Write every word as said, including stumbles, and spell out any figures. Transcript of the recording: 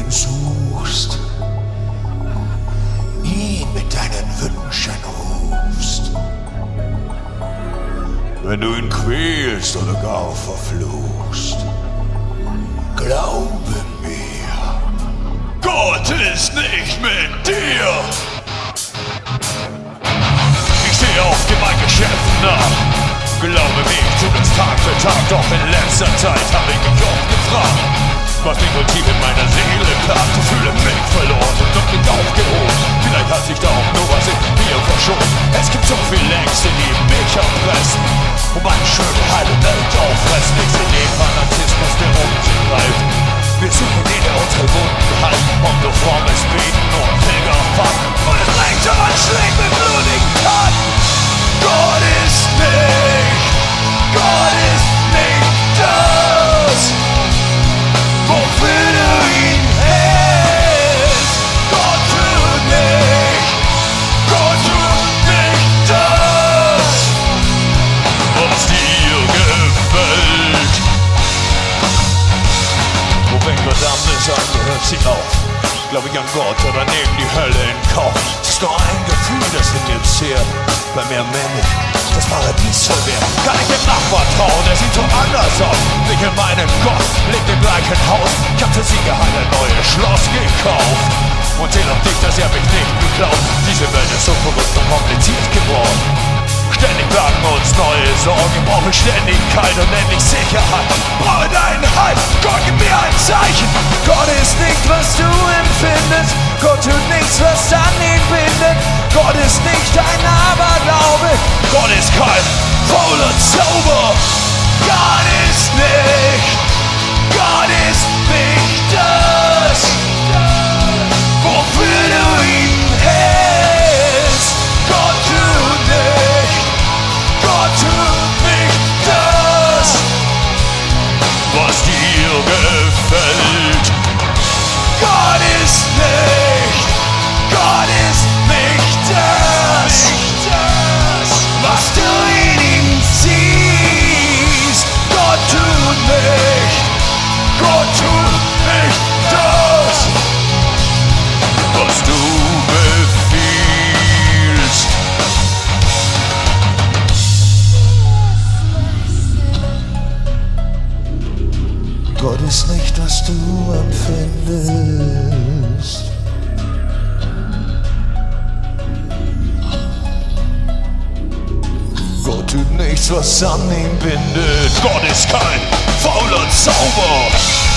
ihn suchst, ihn mit deinen Wünschen rufst. Wenn du ihn quälst oder gar verfluchst, glaube mir, Gott ist nicht mit dir. Ich sehe auf dir mein Geschäft nach. Glaube mir, ich tu das Tag für Tag, doch in letzter Zeit habe ich mich oft gefragt, was mich wohl tief in meiner Seele plagt. Ich fühle mich verloren und doch nicht aufgehoben. Vielleicht hat sich da auch nur was in mir verschoben. Es gibt so viele Ängste, die mich erpressen und meine schöne heile Welt auffressen. Ich sehe den Fanatismus, der um sich greift. Wir suchen den, der unsere Wunden heilt, und nur frommes Beten und Pilgerfahrten. Und es bringt schon man schlägt mit blutigen Taten. Gott ist nicht, Gott ist nicht das, wofür du ihn hältst. Gott tut nicht, Gott tut nicht das, was dir gefällt. Wo fängt Verdammnis an, wo hört sie auf? Glaube ich an Gott oder nehm die Hölle in Kauf? Es ist nur ein Gefühl, das in mir zehrt. Bei mir männlich, das Paradies verwehrt. Kann ich dem Nachbar trauen, der sieht so anders aus. Ich in meinem Gott, lebt im gleichen Haus. Ich hab für sie geheim ein neues Schloss gekauft und zähl auf dich, dass er mich nicht beklaut. Diese Welt ist so verrückt und kompliziert geworden. Ständig plagen uns neue Sorgen. Brauche Ständigkeit und endlich Sicherheit. Brauche deinen Halt, Gott gib mir ein Zeichen. Gott ist nicht, was du empfindest. Gott tut nichts, was an ihn bindet. Gott ist nicht ein Aberglaube. Gott ist kein fauler Zauber. Gott ist nicht, Gott ist nicht das, wofür du ihn hältst. Gott tut nicht, Gott tut nicht das, was dir gefällt. Gott ist nicht, Gott ist nicht das, was du in ihm siehst. Gott tut nicht, Gott tut nicht das, was du befiehlst. Gott ist nicht, was du empfindest. Gott tut nichts, was an ihn bindet. Gott ist kein fauler Zauber.